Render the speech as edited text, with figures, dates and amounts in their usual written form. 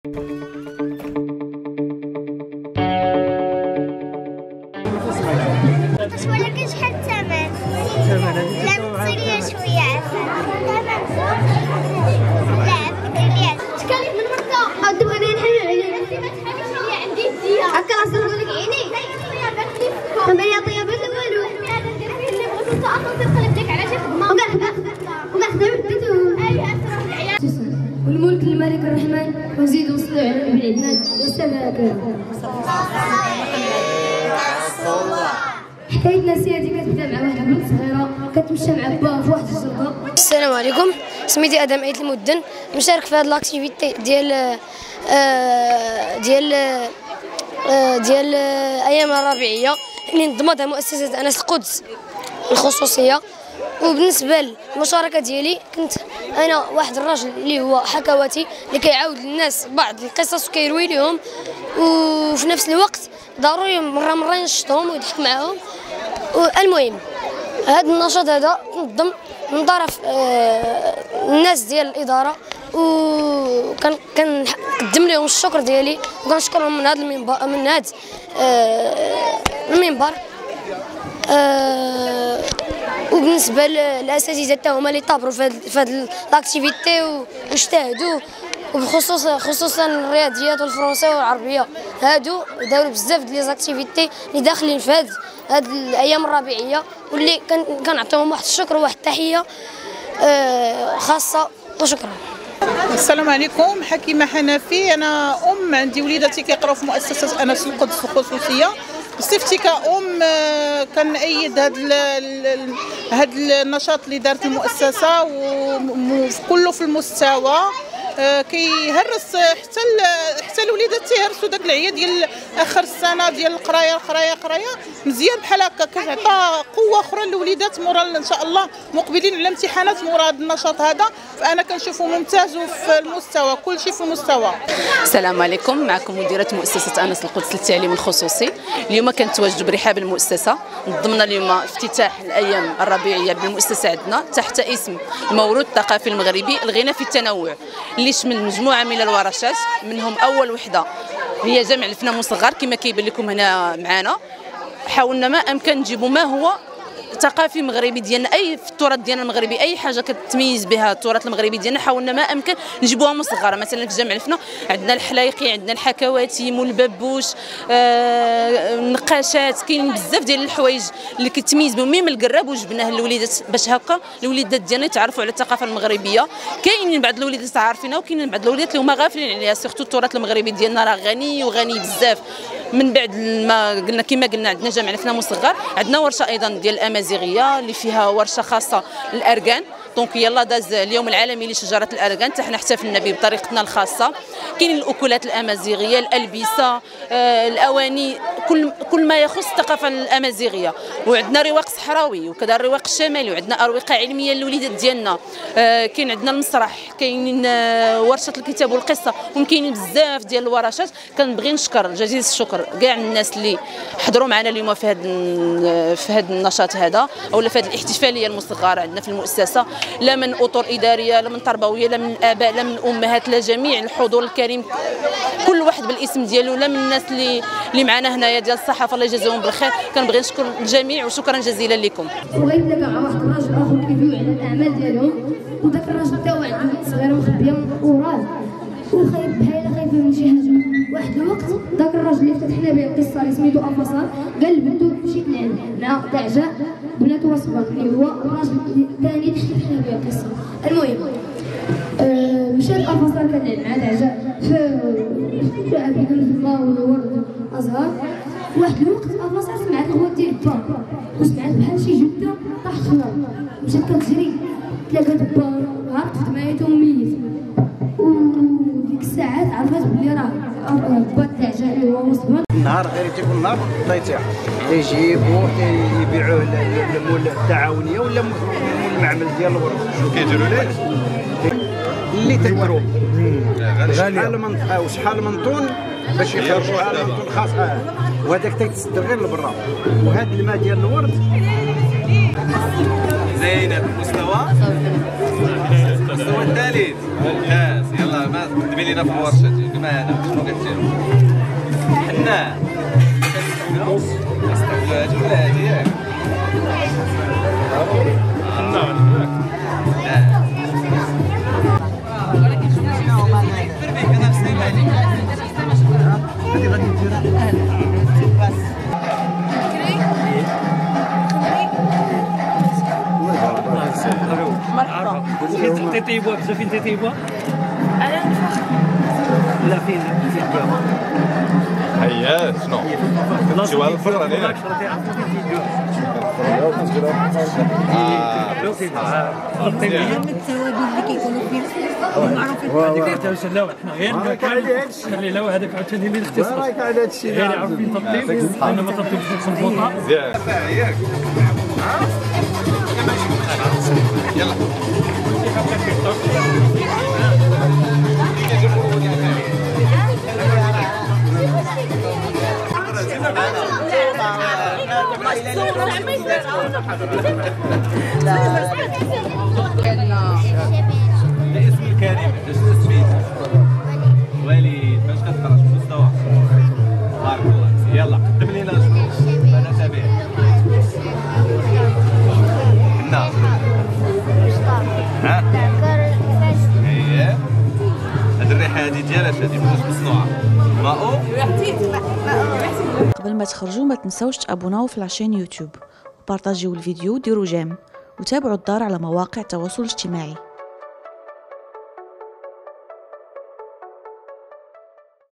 ولكن شحال الثمن؟ لا نقصي ليا شويه عافاك. لا دير ليا تكلف من مرة او تبغي نحل عليا انت ما تحليش ليا عندي الديه هكا اصلا نقول لك عيني ما هي طيبه والو هذا ندير فيه اللي بغيت انت اصلا تدخل يديك على شي خدمه وكاع خدمت اي اثر في العيال والملك الملك الرحمن وزيد وصلوا على النبي العدنان السلام حكايتنا سيدي كتبدا مع واحد البنت صغيره كتمشى مع باها في واحد الجرده. السلام عليكم، سميتي ادم عيد المدن، مشارك في هذه لاكتيفيتي ديال ايام الربيعيه اللي نظمتها مؤسسه انس القدس الخصوصيه. وبالنسبه للمشاركه ديالي كنت انا واحد الراجل اللي هو حكواتي اللي كيعاود للناس بعض القصص وكيروي لهم، وفي نفس الوقت ضروري مره ينشطهم ويضحك معاهم. المهم هذا النشاط هذا تنظم من طرف الناس ديال الاداره، وكنقدم لهم الشكر ديالي وكنشكرهم من هذا المنبر. وبالنسبه للاساتذه حتى هما اللي طابروا في هذه لاكتيفيتي واجتهدوا، خصوصا الرياضيات والفرنسيه والعربيه هادو داروا بزاف ديال ليزاكتيفيتي اللي داخلين في هاد الايام الربيعيه، واللي كنعطيهم واحد الشكر وواحد التحيه خاصه وشكرا. السلام عليكم، حكيمه حنفي، انا عندي وليداتي كيقراو في مؤسسه انس القدس الخصوصيه. بصفتي كأم كنأيد هذا النشاط اللي دارت المؤسسه وكله في المستوى. كيهرس حتى الوليدات تيهرسوا داك العيا ديال اخر السنه ديال القرايه مزيان بحال هكا، كتعطى قوه اخرى للوليدات مورا ان شاء الله مقبلين على امتحانات مورا هذا النشاط هذا. فانا كنشوفه ممتاز وفي المستوى، كلشي في المستوى. السلام عليكم، معكم مديره مؤسسه انس القدس للتعليم الخصوصي. اليوم كنتواجدوا برحاب المؤسسه، نظمنا اليوم افتتاح الايام الربيعيه بالمؤسسه عندنا تحت اسم الموروث الثقافي المغربي الغنى في التنوع، اللي يشمل مجموعه من الورشات. منهم اول وحده هي جمع الفن مصغر كما كيبان لكم هنا معنا. حاولنا ما امكن نجيبوا ما هو ثقافي مغربي ديالنا، اي في التراث ديالنا المغربي اي حاجه كتميز بها التراث المغربي ديالنا حاولنا ما امكن نجيبوها مصغره. مثلا في جمع الفن عندنا الحلايقي، عندنا الحكواتيم والببوش، النقاشات، كاين بزاف ديال الحوايج اللي كتميز بهم. ميم القراب وجبناه للوليدات باش هكا الوليدات ديالنا يتعرفوا على الثقافه المغربيه. كاينين بعض الوليدات عارفينها وكاينين بعض الوليدات اللي هما غافلين عليها، سيرتو التراث المغربي ديالنا راه غني وغني بزاف. من بعد ما قلنا كما قلنا عندنا جمع الفن مصغر، عندنا ورشه ايضا ديال الامازيغيه اللي فيها ورشه خاصه للاركان. دونك يلا داز اليوم العالمي لشجره الاركان، حتى حنا احتفلنا به بطريقتنا الخاصه. كاينين الاكلات الامازيغيه، الالبسه، الاواني، كل ما يخص الثقافه الامازيغيه. وعندنا رواق صحراوي وكذا الرواق الشمالي، وعندنا اروقه علميه للوليدات ديالنا. كاين عندنا المسرح، كاينين ورشه الكتاب والقصه، وكاينين بزاف ديال الورشات. كنبغي نشكر جزيل الشكر كاع الناس اللي حضروا معنا اليوم في هذا النشاط هذا اولا في هذه الاحتفاليه المصغره عندنا في المؤسسه. لا من اطر اداريه، لا من تربويه، لا من الاباء، لا من الامهات، لا جميع الحضور الكريم، كل واحد بالاسم ديالو، لا من الناس اللي معنا هنايا ديال الصحافه الله يجازيهم بالخير. كنبغي نشكر الجميع وشكرا جزيلا لكم. بغيت نلقى مع واحد الراجل اخر كيدوي على الاعمال ديالهم، وداك الراجل تا هو عنده بنت صغيره مخبيه وراه وخايف بحال خايفه من شي حاجه. واحد الوقت داك الراجل اللي فتحنا به القصه اللي سميتو افصار قال لبنتو مشيت لعند مع دعجاء بناتو وصبر اللي هو الراجل الثاني اللي فتحنا به القصه. المهم مشات افصار كان مع دعجاء في بدون الماء والورد ازهار. واحد الوقت افصار سمعت الغوت ديال با وسمعت بحال شي جبده طاحت في الارض، مشات كتجري تلاقات با هربت في دمايته ميت. وديك الساعات عرفت بلي راه با دعجاء اللي هو وصبر النهار غير تيكون نهار الله يطيح تيجيبوه يبيعوه للمول التعاونيه ولا مول المعمل ديال الورد. شنو كيديروا ليه؟ اللي تيديروا غالي شحال من طون باش يخرجوا على من طون خاص، وهذاك تيتصدر غير لبرا. وهذا الماء ديال الورد زينب. المستوى الثالث ممتاز. يلا ما كتبي لينا في الورشه كما هذا شنو كديروا؟ حنا كنستعملوا هادي ولا هادي ياك؟ حنا هادي غادي نديرها مرحبا. فين تطيبوها بزاف؟ فين تطيبوها؟ على الفخ. لا فين الباب؟ هيا شنو؟ كتمشيو على الفرن هنا. التوابل اللي كيكونوا فيه معروفين هذيك تاع الشلاوه حنا غير خلي لا هذاك عاوتاني اللي اختصاص غير عارفين تطيب انا ما تطيبش في الخلطه مزيان ياك يلا الاسم الكريم شنو سميتو؟ وليد فاش كتخرج في مستوى بارك الله يلا قدم لينا شنو انا تابع حنا ها اييه هاد الريحه هادي ديالها هادي فاش مصنوعه ماء قبل ما تخرجوا ما تنسوش تابوناو في لاشين يوتيوب وبارطاجيو الفيديو وديروا جيم وتابعوا الدار على مواقع التواصل الاجتماعي.